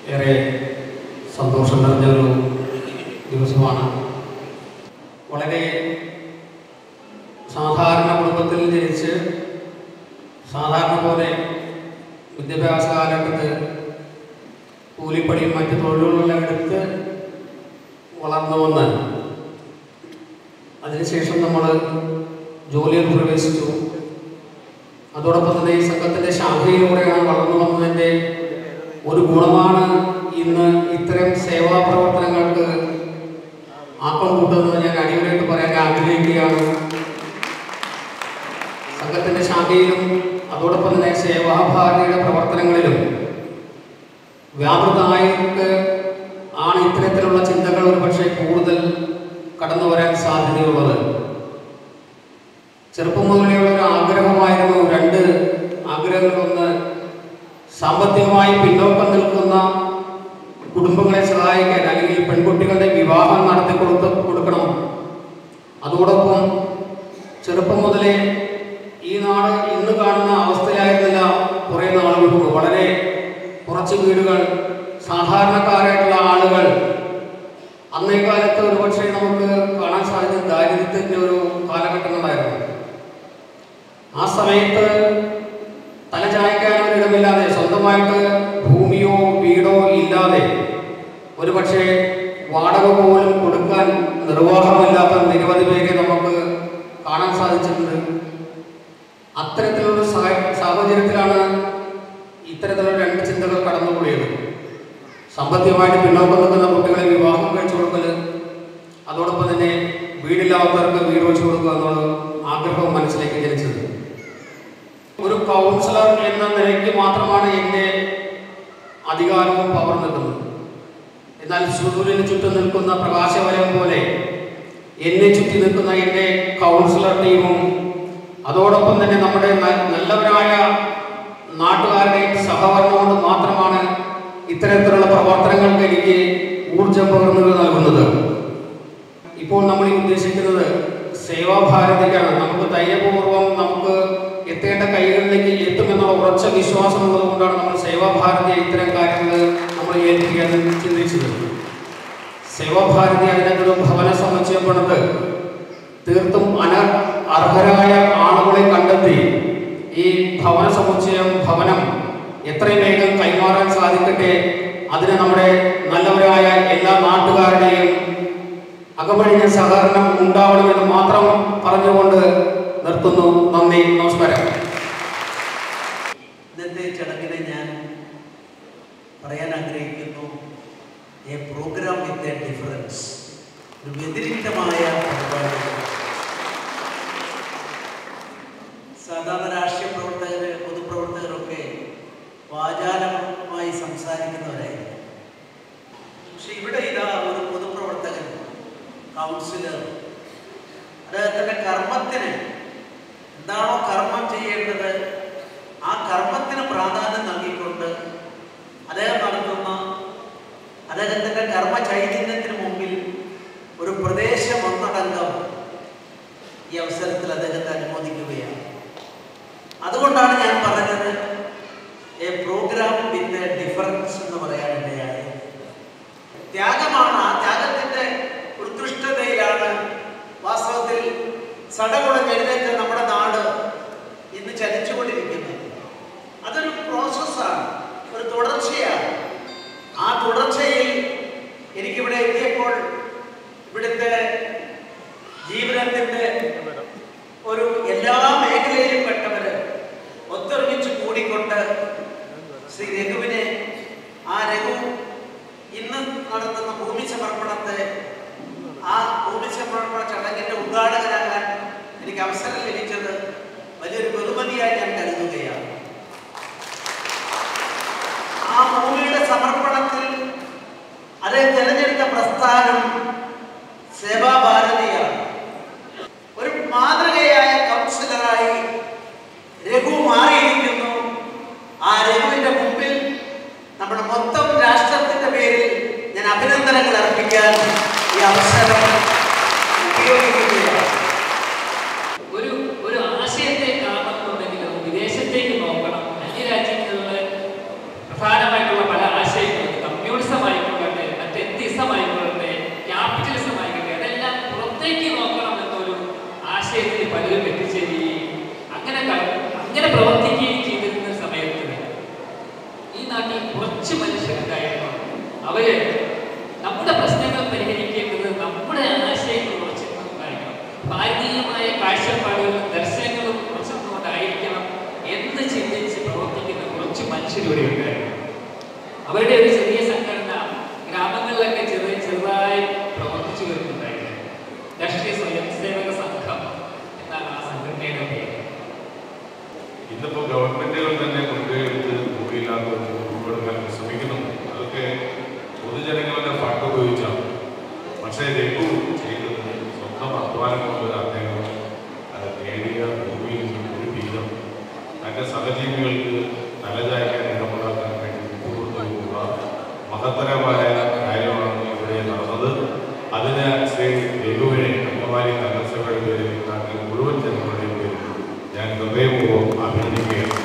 ഏറെ സന്തോഷം നിറഞ്ഞൊരു ദിവസമാണ്. വളരെ സാധാരണ കുടുംബത്തിൽ ജനിച്ച് സാധാരണ പോലെ വിദ്യാഭ്യാസ കാലഘട്ടത്ത് കൂലിപ്പണിയും മറ്റ് തൊഴിലുകളെല്ലാം എടുത്ത് വളർന്നു വന്ന് അതിനുശേഷം നമ്മൾ ജോലിയിൽ പ്രവേശിച്ചു. അതോടൊപ്പം തന്നെ ഈ സംഘത്തിൻ്റെ ശാഖയിലൂടെയാണ് വളർന്നു വന്നതിൻ്റെ ഒരു ഗുണമാണ് ഇന്ന് ഇത്തരം സേവാ പ്രവർത്തനങ്ങൾക്ക് ആക്കം കൂട്ടുന്നത് ഞാൻ അടിവരായിട്ട് പറയാൻ ആഗ്രഹിക്കുകയാണ്. സംഘത്തിൻ്റെ ശാഖയിലും അതോടൊപ്പം തന്നെ സേവാഭാരതിയുടെ പ്രവർത്തനങ്ങളിലും വ്യാപൃതമായിട്ട് ആണ് ഇത്തരത്തിലുള്ള ചിന്തകൾ ഒരു പക്ഷേ കൂടുതൽ കടന്നു വരാൻ സാധ്യതയുള്ളത്. ചെറുപ്പം മുതലെയുള്ള ഒരു ആഗ്രഹമായിരുന്നു, രണ്ട് ആഗ്രഹങ്ങളൊന്ന് സാമ്പത്തികമായി പിന്നോക്കം നിൽക്കുന്ന കുടുംബങ്ങളെ സഹായിക്കാൻ, അല്ലെങ്കിൽ പെൺകുട്ടികളുടെ വിവാഹം നടത്തി കൊടുക്കണം. അതോടൊപ്പം ചെറുപ്പം മുതലേ ഈ നാട് ഇന്ന് കാണുന്ന അവസ്ഥയിലായിരുന്നില്ല കുറേ നാളുകൾ മുമ്പ്. വളരെ കുറച്ച് വീടുകൾ, സാധാരണക്കാരായിട്ടുള്ള ആളുകൾ. അന്നേ കാലത്ത് ഒരുപക്ഷെ നമുക്ക് കാണാൻ സാധിച്ച ദാരിദ്ര്യത്തിൻ്റെ ഒരു കാലഘട്ടങ്ങളുണ്ടായിരുന്നു. ആ സമയത്ത് തലചായ്ക്കാനൊരിടമില്ലാതെ, സ്വന്തമായിട്ട് ഭൂമിയോ വീടോ ഇല്ലാതെ, ഒരുപക്ഷെ വാടക പോലും കൊടുക്കാൻ നിർവാഹമില്ലാത്ത നിരവധി പേരെ നമുക്ക് കാണാൻ സാധിച്ചിട്ടുണ്ട്. അത്തരത്തിലുള്ള സാഹചര്യത്തിലാണ് ഇത്തരത്തിലുള്ള രണ്ട് ചിന്തകൾ കടന്നുകൂടിയത്. സാമ്പത്തികമായിട്ട് പിന്നോക്കം നിൽക്കുന്ന കുട്ടികളെ വിവാഹം കഴിച്ചു കൊടുക്കൽ, അതോടൊപ്പം തന്നെ വീടില്ലാത്തവർക്ക് വീട് വെച്ചു കൊടുക്കുക എന്നുള്ള ആഗ്രഹവും മനസ്സിലേക്ക് ജനിച്ചത്. ഒരു കൗൺസിലർ എന്ന നിലയ്ക്ക് മാത്രമാണ് എൻ്റെ അധികാരവും പവർ നിൽക്കുന്നത്. എന്നാൽ സൂര്യന് ചുറ്റും നിൽക്കുന്ന പ്രകാശവലയം പോലെ എന്നെ ചുറ്റി നിൽക്കുന്ന എൻ്റെ കൗൺസിലർ ടീമും അതോടൊപ്പം തന്നെ നമ്മുടെ നല്ലവരായ നാട്ടുകാരുടെയും സഹകരണം കൊണ്ട് മാത്രമാണ് ഇത്തരത്തിലുള്ള പ്രവർത്തനങ്ങൾക്ക് എനിക്ക് ഊർജം പകർന്നു നൽകുന്നത്. ഇപ്പോൾ നമ്മൾ ഉദ്ദേശിക്കുന്നത് സേവാഭാരതിക്കാണ്. നമുക്ക് ധൈര്യപൂർവ്വം നമുക്ക് എത്തേണ്ട കൈകളിലേക്ക് എത്തുമെന്നുള്ള ഉറച്ച വിശ്വാസമുള്ളത് കൊണ്ടാണ് നമ്മൾ സേവാഭാരതിയെ ഇത്തരം കാര്യങ്ങൾ നമ്മൾ ഏൽപ്പിക്കാൻ ചിന്തിച്ചത്. സേവാഭാരതി അതിനൊരു ഭവന സമുച്ചയം പണിത് തീർത്തും അർഹരായ ആളുകളെ കണ്ടെത്തി ഈ ഭവന സമുച്ചയം ഭവനം എത്രയും വേഗം കൈമാറാൻ സാധിക്കട്ടെ. അതിന് നമ്മുടെ നല്ലവരായ എല്ലാ നാട്ടുകാരുടെയും അകമഴിഞ്ഞ സഹകരണം ഉണ്ടാവണമെന്ന് മാത്രം പറഞ്ഞുകൊണ്ട് നിർത്തുന്നു. നന്ദി, നമസ്കാരം. ഇന്നത്തെ ചടങ്ങിനെ ഞാൻ പറയാൻ ആഗ്രഹിക്കുന്നു, a programme with a difference, ഒരു വ്യതിരിക്തമായ പരിപാടി. സാധാരണ രാഷ്ട്രീയ പ്രവർത്തകർ, പൊതുപ്രവർത്തകരൊക്കെ വാചാലമായി സംസാരിക്കുന്നവരായിരുന്നു. പക്ഷെ ഇവിടെ ഇതാ ഒരു പൊതുപ്രവർത്തകൻ, കൗൺസിലർ, അദ്ദേഹത്തിൻ്റെ കർമ്മത്തിന് എന്താണോ കർമ്മം ചെയ്യേണ്ടത് ആ കർമ്മത്തിന് പ്രാധാന്യം നൽകിക്കൊണ്ട് അദ്ദേഹം നടത്തുന്ന അദ്ദേഹത്തിൻ്റെ കർമ്മ ചൈതന്യത്തിന് മുമ്പിൽ ഒരു പ്രദേശം ഒന്നടങ്കം ഈ അവസരത്തിൽ അദ്ദേഹത്തെ അനുമോദിക്കുകയാണ്. അതുകൊണ്ടാണ് ഞാൻ പറഞ്ഞത് a programme with a difference എന്ന് പറയാനിടയായത്. ത്യാഗമാണ്. ആ ത്യാഗത്തിൻ്റെ ഉത്കൃഷ്ടതയിലാണ് വാസ്തവത്തിൽ സടകുടഞ്ഞെഴുന്നേറ്റ് നമ്മുടെ നാട് ഇന്ന് ചലിച്ചുകൊണ്ടിരിക്കുന്നത്. അതൊരു പ്രോസസ്സാണ്, ഒരു തുടർച്ചയാണ്. ആ തുടർച്ചയിൽ എനിക്കിവിടെ എത്തിയപ്പോൾ ഇവിടുത്തെ ജീവിതത്തിൻ്റെ ഒരു എല്ലാ മേഖലയിലും പെട്ടവർ ഒത്തൊരുമിച്ച് കൂടിക്കൊണ്ട് ശ്രീ രഘുവിനെ, ആ രഘു ഇന്ന് നടത്തുന്ന ഭൂമി സമർപ്പണത്തെ, ആ ഭൂമി സമർപ്പണ ചടങ്ങിൻ്റെ ഉദ്ഘാടകനാകാൻ എനിക്ക് അവസരം ലഭിച്ചത് വലിയൊരു ബഹുമതിയായി ഞാൻ കരുതുകയാണ്. ആ ഭൂമിയുടെ സമർപ്പണത്തിൽ അദ്ദേഹം തിരഞ്ഞെടുത്ത പ്രസ്ഥാനം സേവാഭാരതിയാണ്. ഒരു മാതൃകയായ കൗൺസിലറായി രഘു മാറിയിരിക്കുന്നു. ആ രഘുവിൻ്റെ മുമ്പിൽ നമ്മുടെ മൊത്തം രാഷ്ട്രത്തിൻ്റെ പേരിൽ ഞാൻ അഭിനന്ദനങ്ങൾ അർപ്പിക്കാൻ ഈ അവസരം ഉപയോഗിക്കുകയാണ്. ഒരു ആശയത്തെ കാണുന്നുണ്ടെങ്കിലും വിദേശത്തേക്ക് നോക്കണം. അന്യരാജ്യങ്ങളിൽ പ്രധാനമായിട്ടുള്ള പല ആശയങ്ങളും നാട്ടിൽ കുറച്ച് മനുഷ്യരുണ്ടായിരുന്നു. അവര് നമ്മുടെ പ്രശ്നങ്ങൾ പരിഹരിക്കേണ്ടത് നമ്മുടെ ആശയങ്ങൾ കുറച്ചുകൊണ്ടായിരിക്കണം, ഭാരതീയമായ കാഴ്ചപ്പാടുകളും ദർശനങ്ങളും കുറച്ചുകൊണ്ടായിരിക്കണം എന്ന് ചിന്തിച്ച് പ്രവർത്തിക്കുന്ന കുറച്ച് മനുഷ്യരിവിടെ ഉണ്ടായിരുന്നു. അവരുടെ ഒരു ചെറിയ സംഘടന ഗ്രാമങ്ങളിലൊക്കെ ചെറുതായി പ്രവർത്തിച്ചു വരുന്നുണ്ടായിരുന്നു. രാഷ്ട്രീയ സ്വയംസേവക സംഘം എന്നാണ് ആ സംഘടനയുടെ പേര്. ഇന്നിപ്പോൾ ഗവൺമെന്റുകൾ തന്നെ മുൻകൈയെടുത്ത് ഭൂമിയില്ലാത്തവർക്ക് ഭൂമിയെടുക്കാൻ ശ്രമിക്കുന്നുണ്ട്. അതൊക്കെ പൊതുജനങ്ങളുടെ ഫണ്ട് ഉപയോഗിച്ചാണ്. പക്ഷേ രഘു ചെയ്തത് സ്വന്തം അധ്വാനം കൊണ്ട് അദ്ദേഹം നേടിയ ഭൂമിയിൽ നിന്നും ഒരു വീതം തൻ്റെ സഹജീവികൾക്ക് തലചായ്ക്കാൻ ഇടമുണ്ടാക്കാൻ വേണ്ടി വിട്ടുകൊടുത്തുള്ള മഹത്തരമായ കാര്യമാണ് ഇവിടെ നടന്നത്. അതിന് ശ്രീ രഘുവിനെ അംഗമാലി നഗരസഭയുടെ പേരിൽ നാട്ടിൽ മുഴുവൻ ജനങ്ങളുടെയും പേരിൽ ഞാൻ ഹൃദയപൂർവ്വം അഭിനന്ദിക്കുകയാണ്.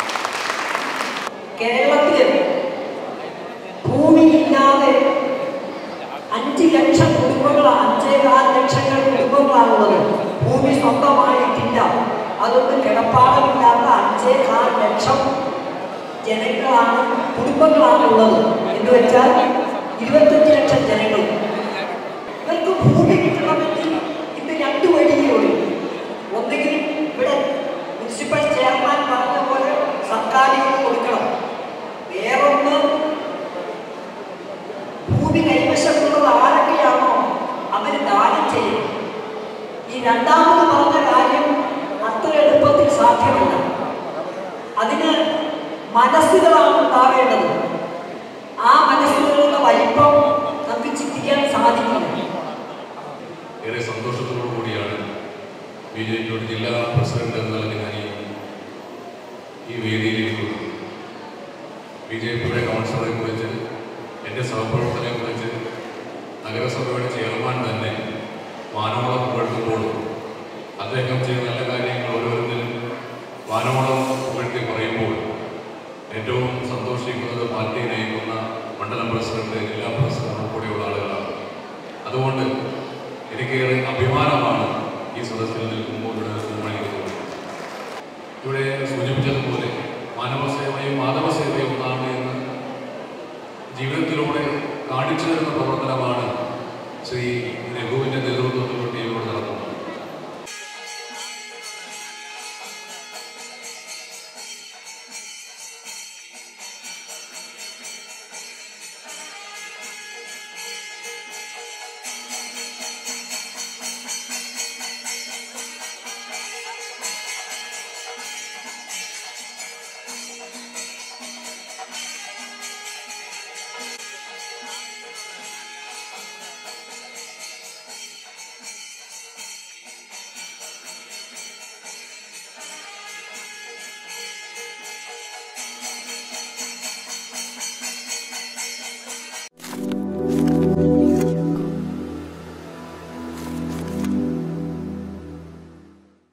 കേരളത്തിൽ ഭൂമിയില്ലാതെ 5 ലക്ഷം കുടുംബങ്ങളാണ്, 5.4 ലക്ഷങ്ങൾ കുടുംബങ്ങളാണുള്ളത്. ഭൂമി സ്വന്തമായിട്ടില്ല. അതൊന്നും കിടപ്പാടമില്ലാത്ത 5.4 ലക്ഷം ജനങ്ങളാണ്, കുടുംബങ്ങളാണുള്ളത്. എന്ന് വെച്ചാൽ 25 ലക്ഷം ജനങ്ങൾ. ഇവർക്ക് ഭൂമി കിട്ടണമെങ്കിൽ ഇന്ന് 2 വഴിയേ ഉള്ളൂ. ഒന്നുകിൽ ഇവിടെ മുനിസിപ്പൽ ചെയർമാൻ പറഞ്ഞ പോലെ സർക്കാരിന് കൊടുക്കണം. വേറൊന്ന്, ഭൂമി കൈവശമുള്ളത് ആരൊക്കെയാണോ അവർ ദാനം ചെയ്യും. ഈ രണ്ടാമത് പറഞ്ഞ കാര്യം അത്ര എളുപ്പത്തിൽ സാധ്യമല്ല. അതിന് മനസ്സുകളാണ് ഉണ്ടാവേണ്ടത്. ആ മനസ്സുകളുടെ വലിപ്പം നമുക്ക് ചിന്തിക്കാൻ സാധിക്കില്ല. ഏറെ സന്തോഷത്തോടു കൂടിയാണ് ബിജെപിയുടെ ജില്ലാ പ്രസിഡന്റ് എന്ന നിലയിൽ ഈ വേദിയിലിരിക്കുന്നത്. ബിജെപിയുടെ കൗൺസിലറെ കുറിച്ച്, എൻ്റെ സഹപ്രവർത്തകരെ കുറിച്ച് നഗരസഭയുടെ ചെയർമാൻ തന്നെ വാനോളം പുകഴ്ത്തുമ്പോൾ അദ്ദേഹം ചെയ്ത നല്ല കാര്യങ്ങൾ ഓരോരുത്തരും വാനോളം പുകഴ്ത്തി പറയുമ്പോൾ ഏറ്റവും സന്തോഷിക്കുന്നത് പാർട്ടി നയിക്കുന്ന മണ്ഡലം പ്രസിഡന്റ്, ജില്ലാ പ്രസിഡന്റ് ഉൾപ്പെടെയുള്ള ആളുകളാണ്. അതുകൊണ്ട് എനിക്കേറെ അഭിമാനമാണ് ഈ സദസ്സിൽ നിൽക്കുമ്പോൾ ഇവിടെ തീരുമാനിക്കുന്നത്. ഇവിടെ സൂചിപ്പിച്ചതുപോലെ മാനവ